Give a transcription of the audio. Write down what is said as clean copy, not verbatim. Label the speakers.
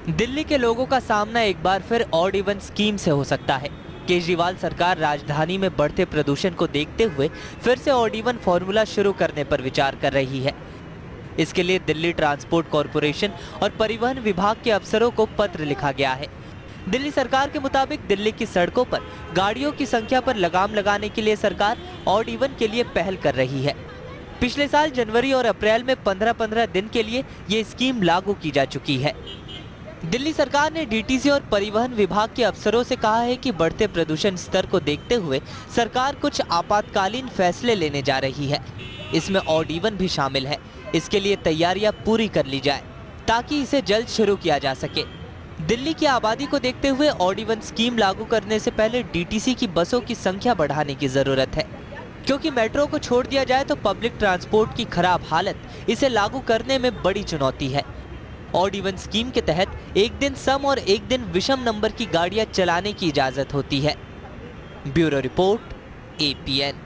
Speaker 1: दिल्ली के लोगों का सामना एक बार फिर ऑड इवन स्कीम से हो सकता है। केजरीवाल सरकार राजधानी में बढ़ते प्रदूषण को देखते हुए फिर से ऑड इवन फॉर्मूला शुरू करने पर विचार कर रही है। इसके लिए दिल्ली ट्रांसपोर्ट कॉरपोरेशन और परिवहन विभाग के अफसरों को पत्र लिखा गया है। दिल्ली सरकार के मुताबिक दिल्ली की सड़कों पर गाड़ियों की संख्या पर लगाम लगाने के लिए सरकार ऑड इवन के लिए पहल कर रही है। पिछले साल जनवरी और अप्रैल में 15-15 दिन के लिए ये स्कीम लागू की जा चुकी है। दिल्ली सरकार ने डीटीसी और परिवहन विभाग के अफसरों से कहा है कि बढ़ते प्रदूषण स्तर को देखते हुए सरकार कुछ आपातकालीन फैसले लेने जा रही है। इसमें ऑड इवन भी शामिल है। इसके लिए तैयारियां पूरी कर ली जाए ताकि इसे जल्द शुरू किया जा सके। दिल्ली की आबादी को देखते हुए ऑड इवन स्कीम लागू करने से पहले डीटीसी की बसों की संख्या बढ़ाने की जरूरत है, क्योंकि मेट्रो को छोड़ दिया जाए तो पब्लिक ट्रांसपोर्ट की खराब हालत इसे लागू करने में बड़ी चुनौती है। ऑड इवन स्कीम के तहत एक दिन सम और एक दिन विषम नंबर की गाड़ियां चलाने की इजाजत होती है। Bureau report, APN।